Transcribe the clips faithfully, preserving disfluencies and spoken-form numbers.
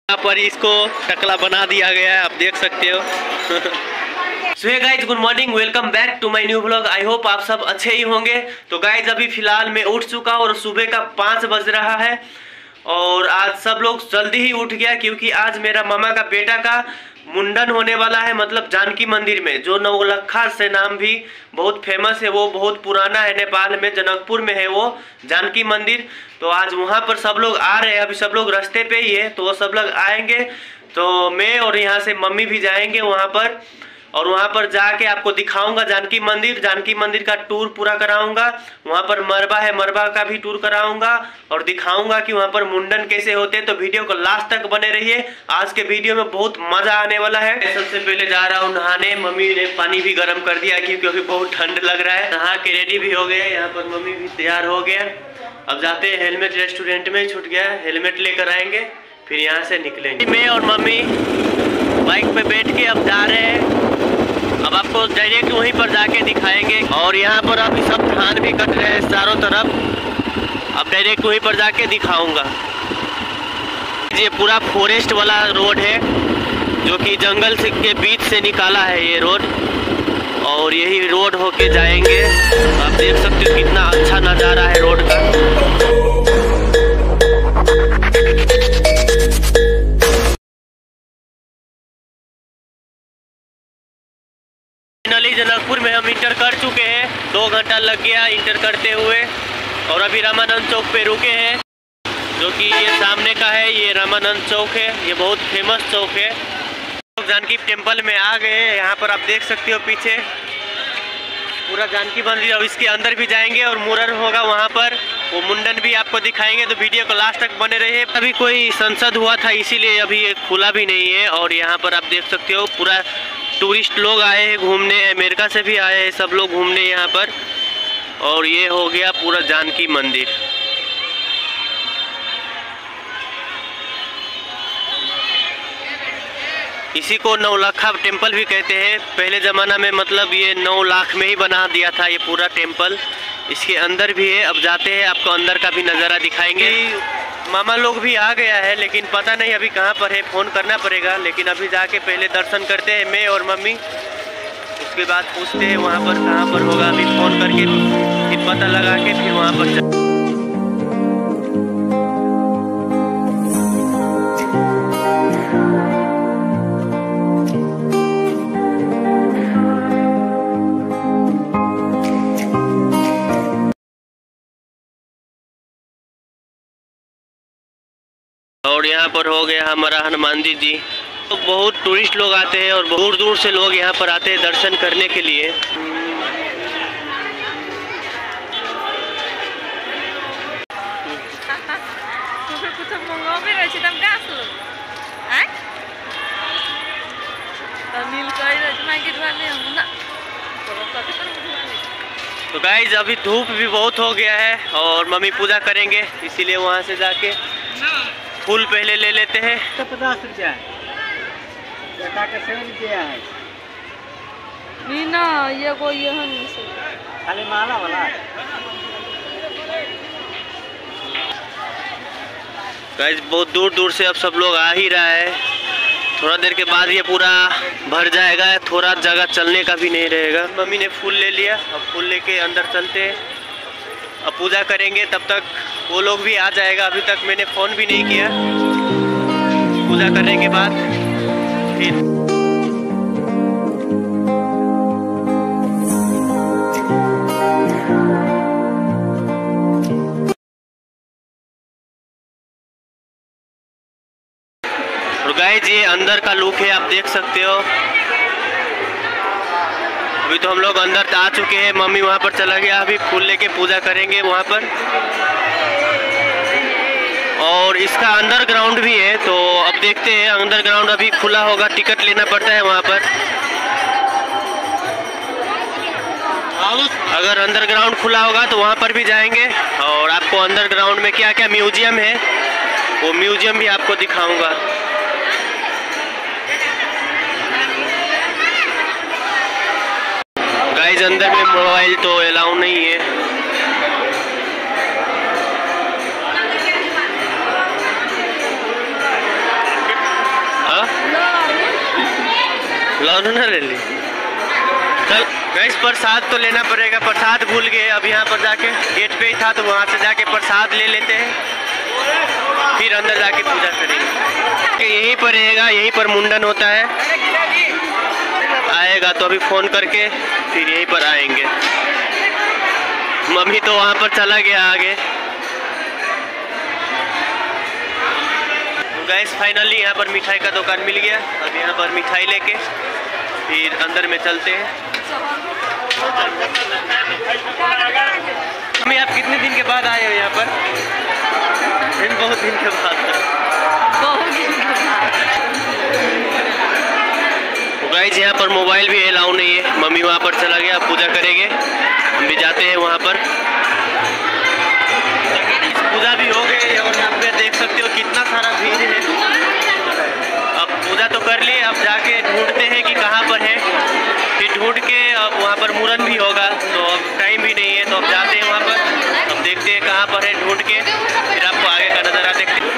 यहाँ पर इसको टकला बना दिया गया है, आप देख सकते हो। So hey guys, good morning, welcome back to my new vlog. I hope आप सब अच्छे ही होंगे। तो गाइज अभी फिलहाल मैं उठ चुका हूँ और सुबह का पाँच बज रहा है और आज सब लोग जल्दी ही उठ गया क्योंकि आज मेरा मामा का बेटा का मुंडन होने वाला है। मतलब जानकी मंदिर में, जो नौलखा से नाम भी बहुत फेमस है, वो बहुत पुराना है, नेपाल में जनकपुर में है वो जानकी मंदिर। तो आज वहाँ पर सब लोग आ रहे हैं, अभी सब लोग रास्ते पे ही है, तो वो सब लोग आएंगे। तो मैं और यहाँ से मम्मी भी जाएंगे वहाँ पर और वहाँ पर जाके आपको दिखाऊंगा जानकी मंदिर। जानकी मंदिर का टूर पूरा कराऊंगा। वहाँ पर मरबा है, मरबा का भी टूर कराऊंगा और दिखाऊंगा कि वहाँ पर मुंडन कैसे होते हैं। तो वीडियो को लास्ट तक बने रहिए, आज के वीडियो में बहुत मजा आने वाला है। सबसे पहले जा रहा हूँ नहाने। मम्मी ने पानी भी गर्म कर दिया क्योंकि बहुत ठंड लग रहा है। नहा के रेडी भी हो गए, यहाँ पर मम्मी भी तैयार हो गया। अब जाते हैं, हेलमेट रेस्टोरेंट में छूट गया, हेलमेट लेकर आएंगे, फिर यहाँ से निकलेंगे। मैं और मम्मी बाइक पे बैठ के अब जा रहे हैं। अब आपको डायरेक्ट वहीं पर जाके दिखाएंगे और यहाँ पर अभी सब धान भी कट रहे हैं चारों तरफ। अब डायरेक्ट वहीं पर जाके दिखाऊंगा। ये पूरा फॉरेस्ट वाला रोड है जो कि जंगल से के बीच से निकाला है ये रोड, और यही रोड होके जाएंगे। आप देख सकते हो कितना अच्छा नज़ारा है रोड का। फाइनली जनकपुर में हम इंटर कर चुके हैं, दो घंटा लग गया इंटर करते हुए और अभी रामानंद चौक पे रुके हैं, जो कि ये सामने का है। ये रामानंद चौक है, ये बहुत फेमस चौक है। जानकी टेम्पल में आ गए हैं। यहाँ पर आप देख सकते हो पीछे पूरा जानकी मंदिर। अब इसके अंदर भी जाएंगे और मुरर होगा वहाँ पर, वो मुंडन भी आपको दिखाएंगे। तो वीडियो को लास्ट तक बने रहिए। अभी कोई संसद हुआ था इसीलिए अभी ये खुला भी नहीं है। और यहाँ पर आप देख सकते हो पूरा टूरिस्ट लोग आए हैं घूमने, अमेरिका से भी आए हैं सब लोग घूमने यहाँ पर। और ये हो गया पूरा जानकी मंदिर। इसी को नौलखा टेम्पल भी कहते हैं। पहले ज़माना में मतलब ये नौ लाख में ही बना दिया था ये पूरा टेम्पल। इसके अंदर भी है, अब जाते हैं, आपको अंदर का भी नज़ारा दिखाएंगे। मामा लोग भी आ गया है लेकिन पता नहीं अभी कहाँ पर है, फ़ोन करना पड़ेगा। लेकिन अभी जाके पहले दर्शन करते हैं मैं और मम्मी, उसके बाद पूछते हैं वहाँ पर कहाँ पर होगा। अभी फ़ोन करके फिर पता लगा के फिर वहाँ पर जा... और यहाँ पर हो गया हमारा हनुमान जी जी। तो बहुत टूरिस्ट लोग आते हैं और दूर दूर से लोग यहाँ पर आते हैं दर्शन करने के लिए। तो गाइज अभी धूप भी बहुत हो गया है और मम्मी पूजा करेंगे, इसीलिए वहाँ से जाके फूल पहले ले लेते हैं। तो पचास रुपया है, रुपया है मीना, ये को ये खाली माला वाला। गाइस बहुत दूर दूर से अब सब लोग आ ही रहा है। थोड़ा देर के बाद ये पूरा भर जाएगा, थोड़ा जगह चलने का भी नहीं रहेगा। मम्मी ने फूल ले लिया, अब फूल लेके अंदर चलते हैं, अब पूजा करेंगे। तब तक वो लोग भी आ जाएगा। अभी तक मैंने फ़ोन भी नहीं किया। पूजा करने के बाद फिर और गाइस ये अंदर का लुक है, आप देख सकते हो। अभी तो हम लोग अंदर आ चुके हैं, मम्मी वहाँ पर चला गया, अभी फूल लेके पूजा करेंगे वहाँ पर। और इसका अंडरग्राउंड भी है, तो अब देखते हैं। अंडरग्राउंड अभी खुला होगा, टिकट लेना पड़ता है वहाँ पर। अगर अंडरग्राउंड खुला होगा तो वहाँ पर भी जाएंगे और आपको अंडरग्राउंड में क्या क्या म्यूजियम है वो म्यूजियम भी आपको दिखाऊंगा। गाइस अंदर में मोबाइल तो अलाउ नहीं है। लौनू ना ले ली। चल गैस प्रसाद तो लेना पड़ेगा, प्रसाद भूल गए। अब यहाँ पर जाके गेट पे ही था तो वहाँ से जाके प्रसाद ले लेते हैं, फिर अंदर जाके पूजा करेंगे। यहीं पर रहेगा, यहीं पर मुंडन होता है। आएगा तो अभी फोन करके फिर यहीं पर आएंगे। मम्मी तो वहाँ पर चला गया आगे। गैस फाइनली यहाँ पर मिठाई का दुकान मिल गया। अब यहाँ पर मिठाई लेके फिर अंदर में चलते हैं। मम्मी आप कितने दिन के बाद आए हो यहाँ पर? इन बहुत दिन के बाद। बहुत दिन के बाद। गाइस यहाँ पर मोबाइल भी अलाउ नहीं है। मम्मी वहाँ पर चला गया, पूजा करेंगे, हम भी जाते हैं वहाँ पर। पूजा भी हो गई और यहाँ पे देख सकते हो कितना सारा भीड़ है। अब पूजा तो कर लिए, अब जाके ढूंढते हैं कि कहाँ पर है। फिर ढूंढ के अब वहाँ पर मुहूर्त भी होगा, तो अब टाइम भी नहीं है, तो अब जाते हैं वहाँ पर। अब देखते हैं कहाँ पर है, ढूंढ के फिर आपको आगे का नज़ारा देखते हैं।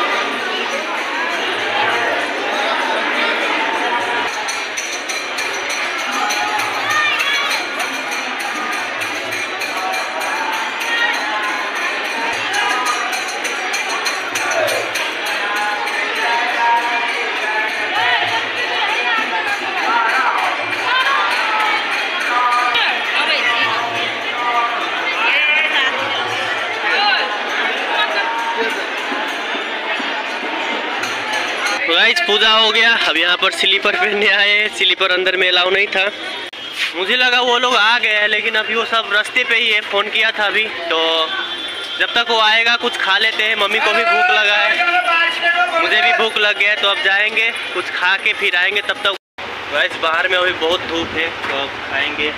गाइस पूजा हो गया। अब यहाँ पर स्लीपर पहनने आए हैं। स्लीपर अंदर में अलाउ नहीं था। मुझे लगा वो लोग आ गए हैं, लेकिन अभी वो सब रास्ते पे ही है। फ़ोन किया था अभी, तो जब तक वो आएगा कुछ खा लेते हैं। मम्मी को भी भूख लगा है, मुझे भी भूख लग गया है, तो अब जाएंगे कुछ खा के फिर आएंगे। तब तक गाइस बाहर में अभी बहुत धूप है, तो अब खाएंगे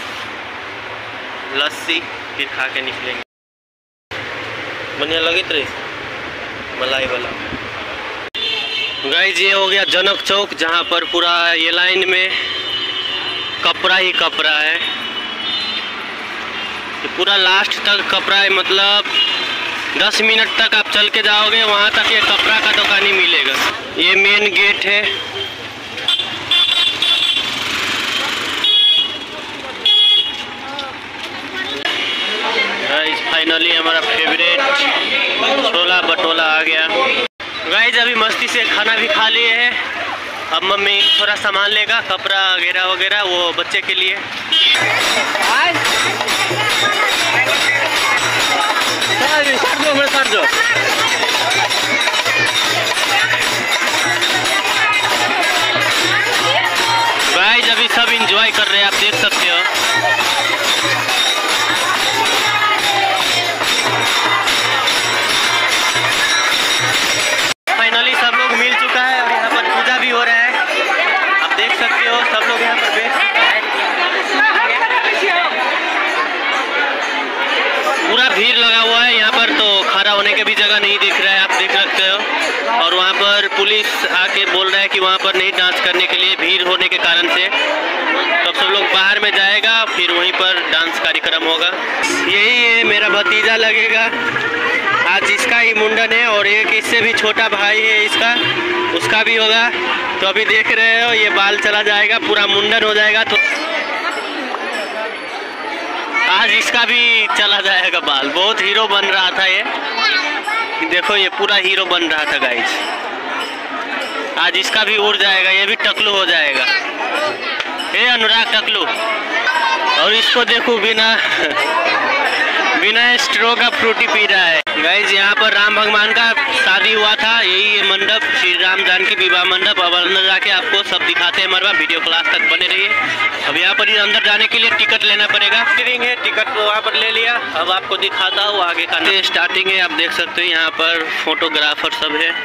लस्सी, फिर खा के निकलेंगे। बढ़िया लगे तो मलाई वाला। गाइस ये हो गया जनक चौक, जहाँ पर पूरा ये लाइन में कपड़ा ही कपड़ा है। ये पूरा लास्ट तक कपड़ा है, मतलब दस मिनट तक आप चल के जाओगे वहाँ तक ये कपड़ा का दुकान ही मिलेगा। ये मेन गेट है। गाइस फाइनली हमारा फेवरेट छोला भटूरा आ गया। गाइस अभी मस्ती से खाना भी खा लिए हैं। अब मम्मी थोड़ा सामान लेगा, कपड़ा वगैरह वगैरह, वो बच्चे के लिए। कर दो। गाइस अभी सब इंजॉय कर रहे हैं, आप देख सकते हो। फाइनली सब लोग मिल चुका है और यहाँ पर पूजा भी हो रहा है। आप देख सकते हो सब लोग यहाँ पर बैठ, पूरा भीड़ लगा हुआ है यहाँ पर, तो खड़ा होने की भी जगह नहीं दिख रहा है, आप देख सकते हो। और वहाँ पर पुलिस आके बोल रहा है कि वहाँ पर नहीं डांस करने के लिए, भीड़ होने के कारण से। तो सब लोग बाहर में जाएगा, फिर वहीं पर डांस कार्यक्रम होगा। यही है मेरा भतीजा लगेगा, आज इसका ही मुंडन है, और एक इससे भी छोटा भाई है इसका, उसका भी होगा। तो अभी देख रहे हो ये बाल चला जाएगा, पूरा मुंडन हो जाएगा, तो आज इसका भी चला जाएगा बाल। बहुत हीरो बन रहा था ये, देखो ये पूरा हीरो बन रहा था गाइस। आज इसका भी उड़ जाएगा, ये भी टकलू हो जाएगा। हे अनुराग टकलू। और इसको देखो बिना बिना स्ट्रो का फ्रूटी पी रहा है। गाइस यहाँ पर राम भगवान का शादी हुआ था, यही है मंडप, श्री राम जानकी विवाह मंडप। अब अंदर जाके आपको सब दिखाते हैं मरवा, वीडियो क्लास तक बने रहिए। अब यहाँ पर अंदर जाने के लिए टिकट लेना पड़ेगा। स्टीयरिंग है, टिकट तो वहाँ पर ले लिया। अब आपको दिखाता हूँ आगे का स्टार्टिंग है। आप देख सकते हो यहाँ पर फोटोग्राफर सब है।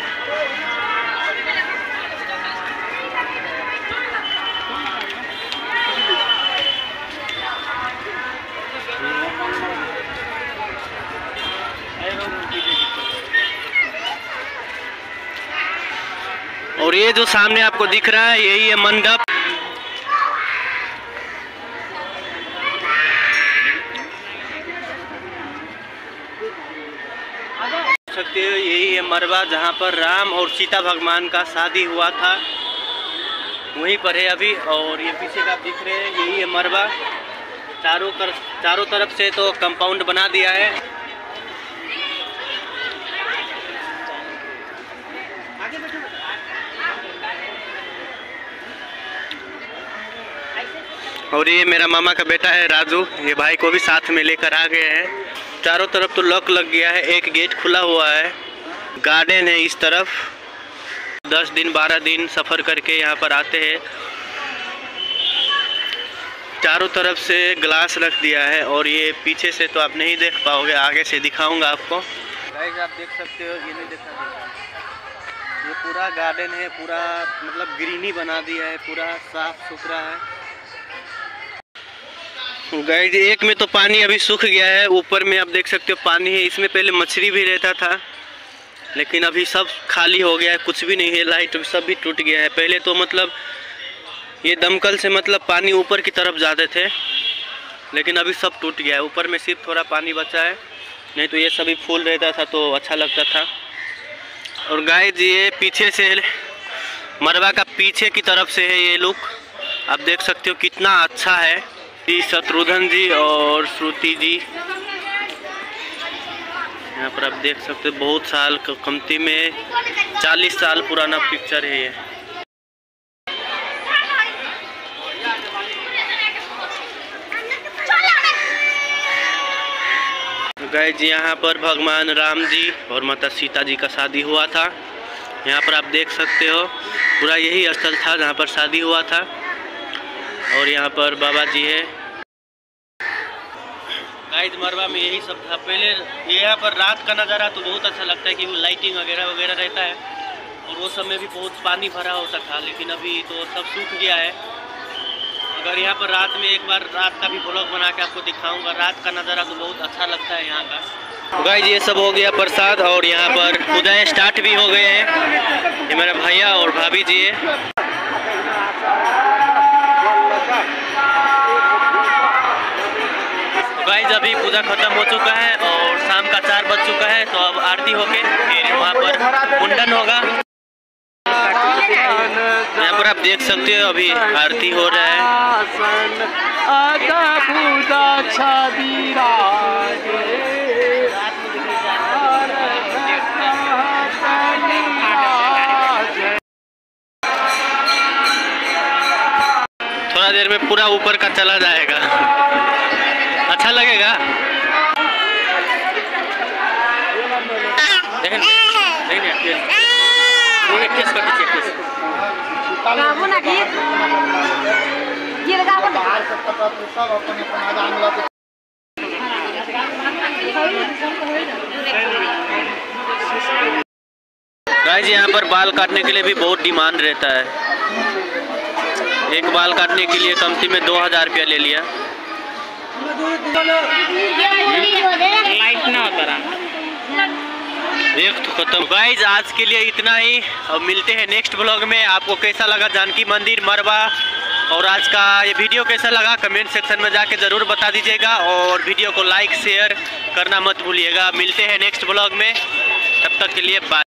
और ये जो सामने आपको दिख रहा है यही है मंडप। सकते हो यही है मरवा, जहाँ पर राम और सीता भगवान का शादी हुआ था। वहीं पर है अभी। और ये पीछे का आप दिख रहे हैं, यही है मरवा। चारों कर चारों तरफ से तो कंपाउंड बना दिया है। और ये मेरा मामा का बेटा है राजू, ये भाई को भी साथ में लेकर आ गए हैं। चारों तरफ तो लॉक लग गया है, एक गेट खुला हुआ है। गार्डन है इस तरफ। दस दिन बारह दिन सफ़र करके यहाँ पर आते हैं। चारों तरफ से ग्लास रख दिया है। और ये पीछे से तो आप नहीं देख पाओगे, आगे से दिखाऊंगा आपको। गाइस आप देख सकते हो, ये नहीं देखा, ये पूरा गार्डन है, पूरा मतलब ग्रीनी बना दिया है, पूरा साफ सुथरा है। गाइस एक में तो पानी अभी सूख गया है, ऊपर में आप देख सकते हो पानी है। इसमें पहले मछली भी रहता था, लेकिन अभी सब खाली हो गया है, कुछ भी नहीं है। लाइट सब भी टूट गया है। पहले तो मतलब ये दमकल से मतलब पानी ऊपर की तरफ जाते थे, लेकिन अभी सब टूट गया है। ऊपर में सिर्फ थोड़ा पानी बचा है, नहीं तो ये सभी फूल रहता था तो अच्छा लगता था। और गाइस ये पीछे से मरवा का पीछे की तरफ से है ये लुक, आप देख सकते हो कितना अच्छा है। शत्रुघ्न जी और श्रुति जी यहाँ पर आप देख सकते हो, बहुत साल कमती में चालीस साल पुराना पिक्चर है ये। गाइस यहाँ पर भगवान राम जी और माता सीता जी का शादी हुआ था। यहाँ पर आप देख सकते हो पूरा यही स्थल था जहाँ पर शादी हुआ था। और यहाँ पर बाबा जी है। गाइस मरवा में यही सब था पहले। यहाँ पर रात का नज़ारा तो बहुत अच्छा लगता है कि वो लाइटिंग वगैरह वगैरह रहता है। और वो सब में भी बहुत पानी भरा होता था, लेकिन अभी तो सब सूख गया है। अगर यहाँ पर रात में एक बार रात का भी ब्लॉग बना के आपको दिखाऊंगा। रात का नज़ारा तो बहुत अच्छा लगता है यहाँ का। गाइस ये सब हो गया प्रसाद और यहाँ पर पूजाएं स्टार्ट भी हो गए हैं। ये मेरा भैया और भाभी जी है। गाइस अभी पूजा खत्म हो चुका है और शाम का चार बज चुका है, तो अब आरती होके फिर वहाँ पर मुंडन होगा। यहाँ पर आप देख सकते हो अभी आरती हो रहा है। थोड़ा देर में पूरा ऊपर का चला जाएगा, अच्छा लगेगा। देखें टेस्ट कर दीजिए, टेस्ट गाइस यहाँ पर बाल काटने के लिए भी बहुत डिमांड रहता है। एक बाल काटने के लिए कमती में दो हजार रुपया ले लिया। लाइट ना होता रहा। एक तो खत्म। गाइस आज के लिए इतना ही, अब मिलते हैं नेक्स्ट ब्लॉग में। आपको कैसा लगा जानकी मंदिर मरवा और आज का ये वीडियो कैसा लगा कमेंट सेक्शन में जाके ज़रूर बता दीजिएगा। और वीडियो को लाइक शेयर करना मत भूलिएगा। मिलते हैं नेक्स्ट ब्लॉग में, तब तक के लिए बाय।